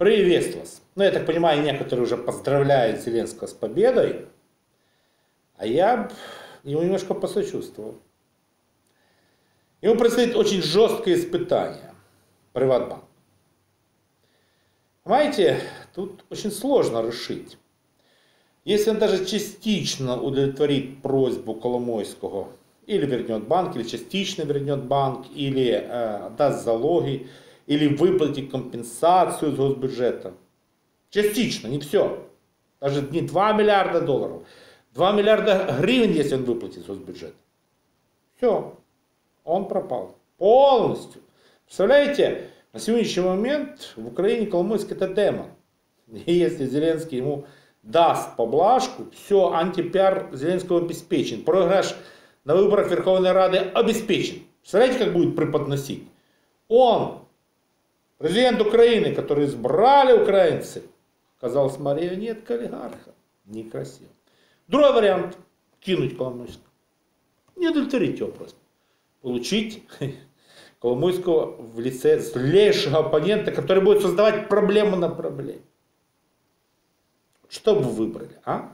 Приветствую вас. Ну, я так понимаю, некоторые уже поздравляют Зеленского с победой, а я ему немножко посочувствовал. Ему предстоит очень жесткое испытание. Приватбанк. Понимаете, тут очень сложно решить. Если он даже частично удовлетворит просьбу Коломойского, или вернет банк, или частично вернет банк, или даст залоги, или выплатит компенсацию с госбюджета. Частично, не все. Даже не 2 миллиарда долларов. 2 миллиарда гривен, если он выплатит с госбюджета. Все. Он пропал. Полностью. Представляете, на сегодняшний момент в Украине Коломойский это демон. И если Зеленский ему даст поблажку, все, антипиар Зеленского обеспечен. Проигрыш на выборах Верховной Рады обеспечен. Представляете, как будет преподносить? Он, президент Украины, который избрали украинцы, оказался марионеткой олигарха. Некрасиво. Другой вариант. Кинуть Коломойского. Не удовлетворить его просто. Получить Коломойского в лице злейшего оппонента, который будет создавать проблему на проблеме. Что бы вы выбрали, а?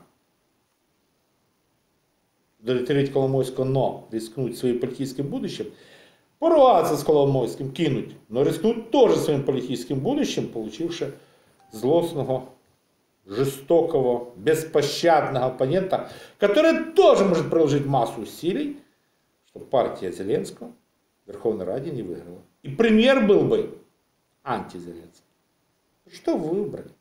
Удовлетворить Коломойского, но рискнуть своим политическим будущим, порваться с Коломойским, кинуть, но рискнуть тоже своим политическим будущим, получивши злостного, жестокого, беспощадного оппонента, который тоже может приложить массу усилий, чтобы партия Зеленского в Верховной Раде не выиграла. И премьер был бы антизеленский. Что вы выбрали?